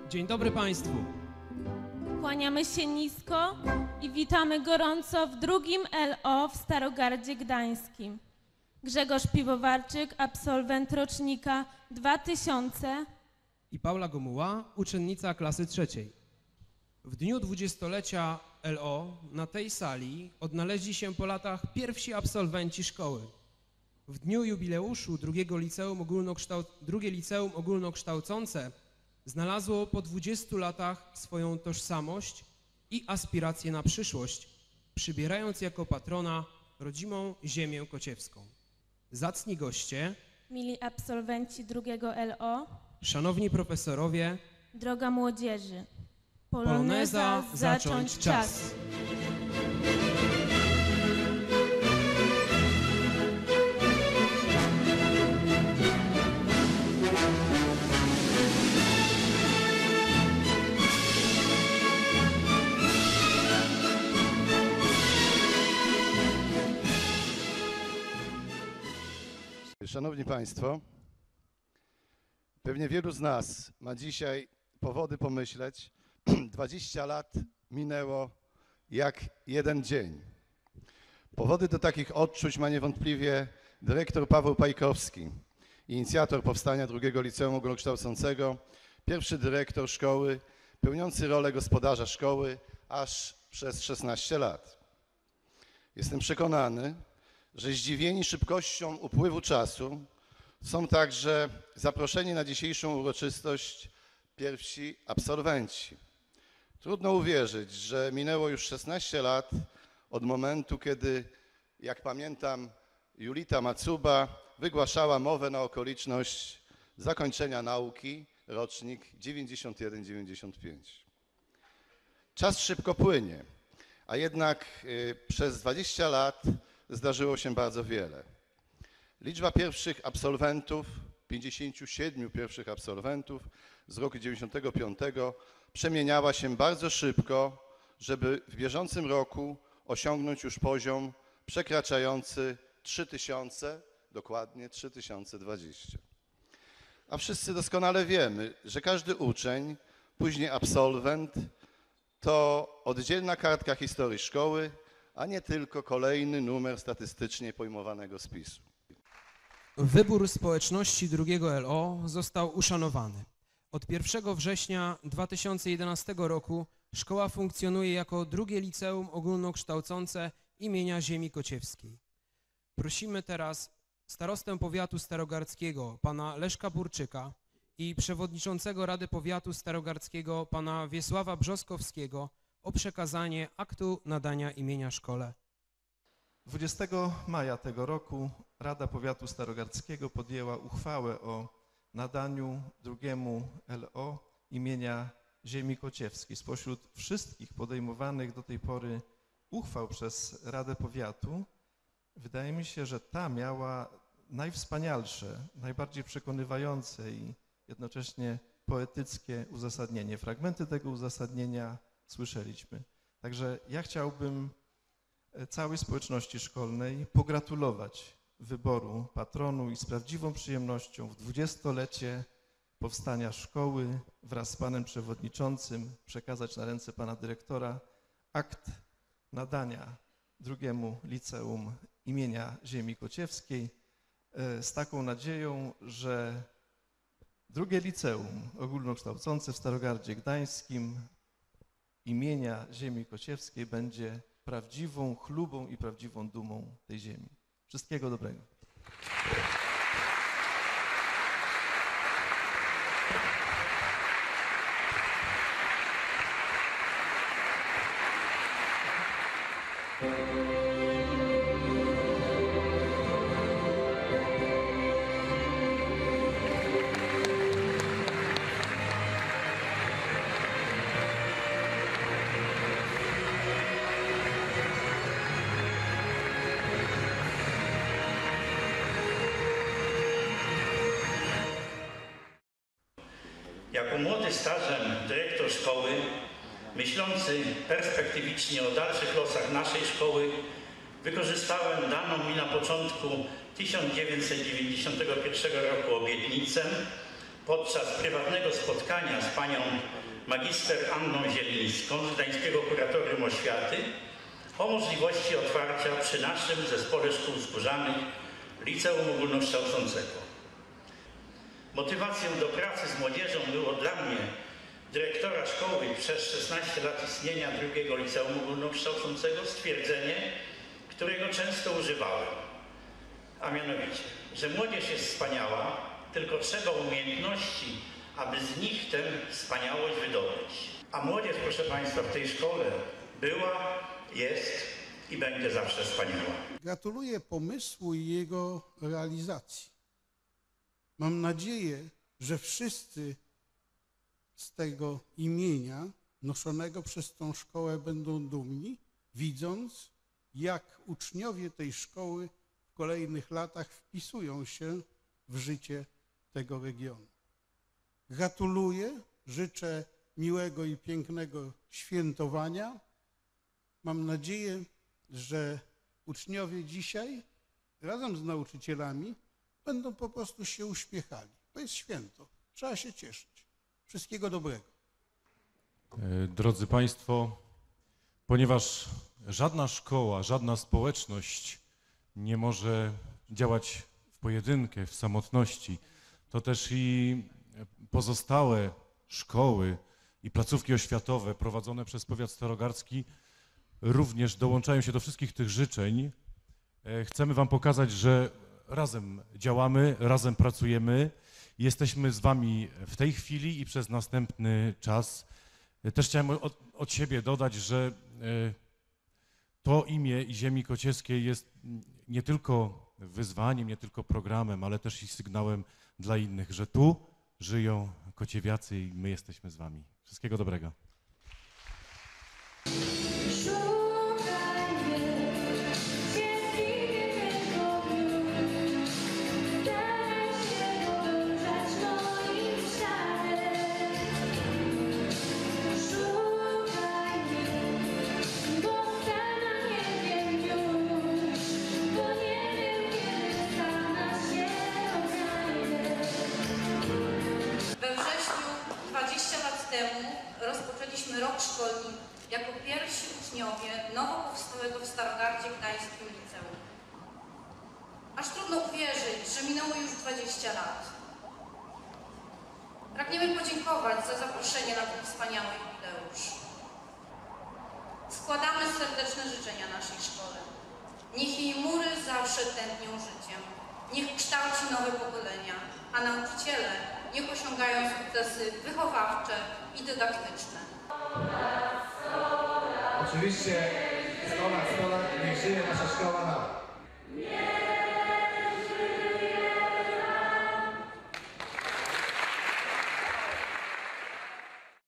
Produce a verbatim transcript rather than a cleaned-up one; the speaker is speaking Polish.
Dzień dobry Państwu. Kłaniamy się nisko i witamy gorąco w drugim L O w Starogardzie Gdańskim. Grzegorz Piwowarczyk, absolwent rocznika dwa tysiące. I Paula Gomuła, uczennica klasy trzeciej. W dniu dwudziestolecia L O na tej sali odnaleźli się po latach pierwsi absolwenci szkoły. W dniu jubileuszu drugiego liceum ogólnokształc... drugie liceum ogólnokształcące znalazło po dwudziestu latach swoją tożsamość i aspiracje na przyszłość, przybierając jako patrona rodzimą ziemię kociewską. Zacni goście, Mili absolwenci drugiego L O, szanowni profesorowie, droga młodzieży, poloneza zacząć czas. Szanowni Państwo, pewnie wielu z nas ma dzisiaj powody pomyśleć, dwadzieścia lat minęło jak jeden dzień. Powody do takich odczuć ma niewątpliwie dyrektor Paweł Pajkowski, inicjator powstania drugiego liceum ogólnokształcącego, pierwszy dyrektor szkoły, pełniący rolę gospodarza szkoły aż przez szesnaście lat. Jestem przekonany, że zdziwieni szybkością upływu czasu są także zaproszeni na dzisiejszą uroczystość pierwsi absolwenci. Trudno uwierzyć, że minęło już szesnaście lat od momentu, kiedy, jak pamiętam, Julita Macuba wygłaszała mowę na okoliczność zakończenia nauki, rocznik dziewięćdziesiąt jeden dziewięćdziesiąt pięć. Czas szybko płynie, a jednak y, przez dwadzieścia lat zdarzyło się bardzo wiele. Liczba pierwszych absolwentów, pięćdziesięciu siedmiu pierwszych absolwentów z roku dziewięćdziesiątego piątego przemieniała się bardzo szybko, żeby w bieżącym roku osiągnąć już poziom przekraczający trzy tysiące, dokładnie trzy tysiące dwadzieścia. A wszyscy doskonale wiemy, że każdy uczeń, później absolwent, to oddzielna kartka historii szkoły, a nie tylko kolejny numer statystycznie pojmowanego spisu. Wybór społeczności drugiego L O został uszanowany. Od pierwszego września dwa tysiące jedenastego roku szkoła funkcjonuje jako drugie liceum ogólnokształcące imienia Ziemi Kociewskiej. Prosimy teraz starostę powiatu starogardzkiego pana Leszka Burczyka i przewodniczącego Rady Powiatu Starogardzkiego pana Wiesława Brzoskowskiego o przekazanie aktu nadania imienia szkole. dwudziestego maja tego roku Rada Powiatu Starogardzkiego podjęła uchwałę o nadaniu drugiemu L O imienia Ziemi Kociewskiej. Spośród wszystkich podejmowanych do tej pory uchwał przez Radę Powiatu wydaje mi się, że ta miała najwspanialsze, najbardziej przekonywające i jednocześnie poetyckie uzasadnienie. Fragmenty tego uzasadnienia słyszeliśmy. Także ja chciałbym całej społeczności szkolnej pogratulować wyboru patronu i z prawdziwą przyjemnością w dwudziestolecie powstania szkoły wraz z panem przewodniczącym przekazać na ręce pana dyrektora akt nadania drugiemu liceum imienia Ziemi Kociewskiej z taką nadzieją, że drugie liceum ogólnokształcące w Starogardzie Gdańskim imienia Ziemi Kociewskiej będzie prawdziwą chlubą i prawdziwą dumą tej ziemi. Wszystkiego dobrego. Jako młody stażem dyrektor szkoły, myślący perspektywicznie o dalszych losach naszej szkoły, wykorzystałem daną mi na początku tysiąc dziewięćset dziewięćdziesiątego pierwszego roku obietnicę podczas prywatnego spotkania z panią magister Anną Zielińską z Gdańskiego Kuratorium Oświaty o możliwości otwarcia przy naszym Zespole Szkół Skórzanych Liceum Ogólnokształcącego. Motywacją do pracy z młodzieżą było dla mnie, dyrektora szkoły przez szesnaście lat istnienia drugiego Liceum Ogólnokształcącego, stwierdzenie, którego często używałem, a mianowicie, że młodzież jest wspaniała, tylko trzeba umiejętności, aby z nich tę wspaniałość wydobyć. A młodzież, proszę Państwa, w tej szkole była, jest i będzie zawsze wspaniała. Gratuluję pomysłu i jego realizacji. Mam nadzieję, że wszyscy z tego imienia noszonego przez tą szkołę będą dumni, widząc, jak uczniowie tej szkoły w kolejnych latach wpisują się w życie tego regionu. Gratuluję, życzę miłego i pięknego świętowania. Mam nadzieję, że uczniowie dzisiaj razem z nauczycielami będą po prostu się uśmiechali. To jest święto, trzeba się cieszyć. Wszystkiego dobrego. Drodzy Państwo, ponieważ żadna szkoła, żadna społeczność nie może działać w pojedynkę, w samotności, to też i pozostałe szkoły i placówki oświatowe prowadzone przez powiat starogardzki również dołączają się do wszystkich tych życzeń. Chcemy Wam pokazać, że razem działamy, razem pracujemy. Jesteśmy z Wami w tej chwili i przez następny czas. Też chciałem od, od siebie dodać, że to imię Ziemi Kociewskiej jest nie tylko wyzwaniem, nie tylko programem, ale też i sygnałem dla innych, że tu żyją kociewiacy i my jesteśmy z Wami. Wszystkiego dobrego. Rozpoczęliśmy rok szkolny jako pierwsi uczniowie nowo powstałego w Starogardzie Gdańskim Liceum. Aż trudno uwierzyć, że minęło już dwadzieścia lat. Pragniemy podziękować za zaproszenie na ten wspaniały jubileusz. Składamy serdeczne życzenia naszej szkole. Niech jej mury zawsze tętnią życiem. Niech kształci nowe pokolenia, a nauczyciele niech osiągają sukcesy wychowawcze i dydaktyczne. Oczywiście sto lat, sto lat, niech żyje nasza szkoła.